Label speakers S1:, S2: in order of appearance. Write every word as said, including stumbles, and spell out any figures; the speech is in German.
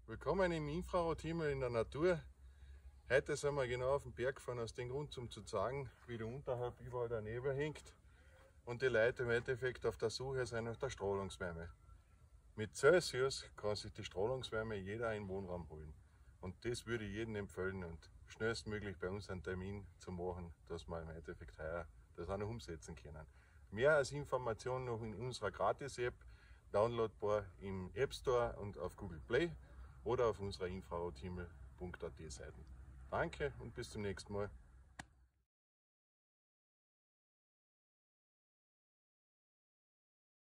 S1: Willkommen im Infrarothimmel in der Natur. Heute sind wir genau auf den Berg gefahren, aus dem Grund, um zu zeigen, wie da unterhalb überall der Nebel hängt und die Leute im Endeffekt auf der Suche sind nach der Strahlungswärme. Mit Celsius kann sich die Strahlungswärme jeder in den Wohnraum holen. Und das würde ich jedem empfehlen und schnellstmöglich bei uns einen Termin zu machen, dass wir im Endeffekt heuer das auch noch umsetzen können. Mehr als Informationen noch in unserer Gratis-App, downloadbar im App Store und auf Google Play oder auf unserer infrarothimmel punkt at Seiten. Danke und bis zum nächsten Mal.